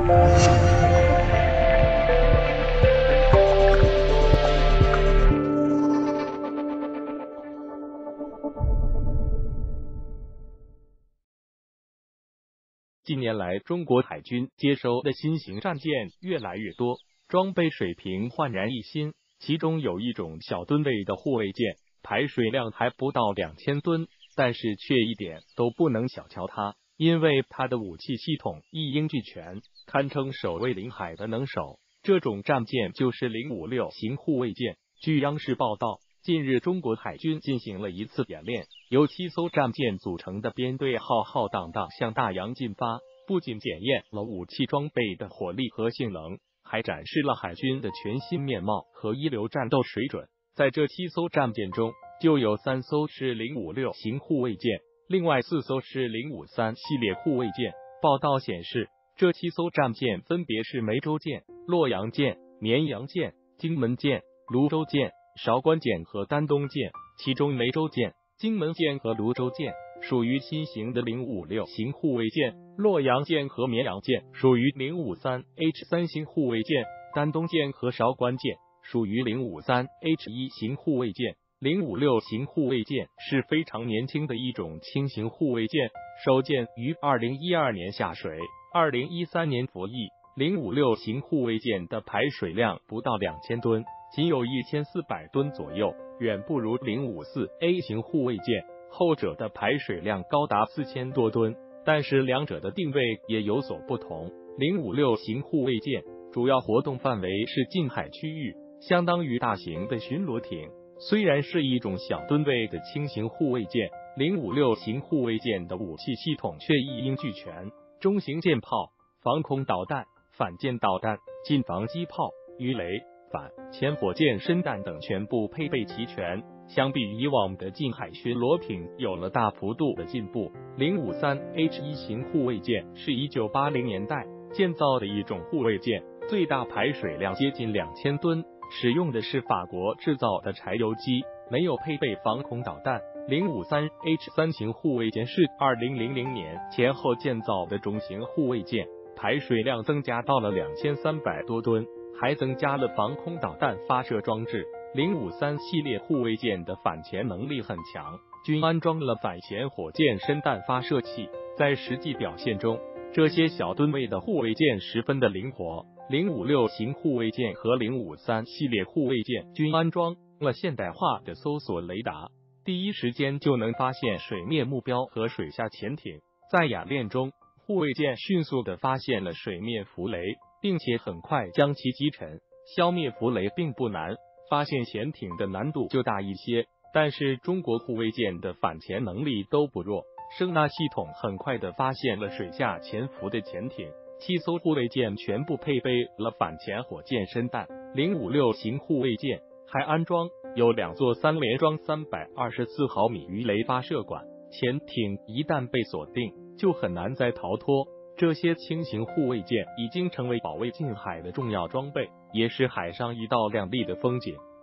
近年来，中国海军接收的新型战舰越来越多，装备水平焕然一新。其中有一种小吨位的护卫舰，排水量还不到2000吨，但是却一点都不能小瞧它，因为它的武器系统一应俱全，堪称守卫领海的能手。这种战舰就是056型护卫舰。据央视报道，近日中国海军进行了一次演练，由7艘战舰组成的编队浩浩荡荡向大洋进发，不仅检验了武器装备的火力和性能，还展示了海军的全新面貌和一流战斗水准。在这7艘战舰中，就有3艘是056型护卫舰，另外4艘是053系列护卫舰。报道显示，这7艘战舰分别是梅州舰、洛阳舰、绵阳舰、荆门舰、泸州舰、韶关舰和丹东舰，其中梅州舰、荆门舰和泸州舰属于新型的056型护卫舰，洛阳舰和绵阳舰属于053H3型护卫舰，丹东舰和韶关舰属于053H1型护卫舰。056型护卫舰是非常年轻的一种轻型护卫舰，首建于2012年下水，2013年服役。056型护卫舰的排水量不到2000吨，仅有1400吨左右，远不如054A型护卫舰，后者的排水量高达4000多吨。但是两者的定位也有所不同。056型护卫舰主要活动范围是近海区域，相当于大型的巡逻艇。虽然是一种小吨位的轻型护卫舰，056型护卫舰的武器系统却一应俱全，中型舰炮、防空导弹、反舰导弹、近防机炮、鱼雷、反潜火箭身弹等全部配备齐全，相比以往的近海巡逻艇有了大幅度的进步。053H1型护卫舰是1980年代建造的一种护卫舰，最大排水量接近2000吨，使用的是法国制造的柴油机，没有配备防空导弹。053H3型护卫舰是2000年前后建造的中型护卫舰，排水量增加到了2300多吨，还增加了防空导弹发射装置。053系列护卫舰的反潜能力很强，均安装了反潜火箭身弹发射器，在实际表现中，这些小吨位的护卫舰十分的灵活。056型护卫舰和053系列护卫舰均安装了现代化的搜索雷达，第一时间就能发现水面目标和水下潜艇。在演练中，护卫舰迅速地发现了水面浮雷，并且很快将其击沉。消灭浮雷并不难，发现潜艇的难度就大一些，但是中国护卫舰的反潜能力都不弱，声纳系统很快地发现了水下潜伏的潜艇。7艘护卫舰全部配备了反潜火箭身弹。056型护卫舰还安装有2座3连装324毫米鱼雷发射管，潜艇一旦被锁定，就很难再逃脱。这些轻型护卫舰已经成为保卫近海的重要装备，也是海上一道亮丽的风景。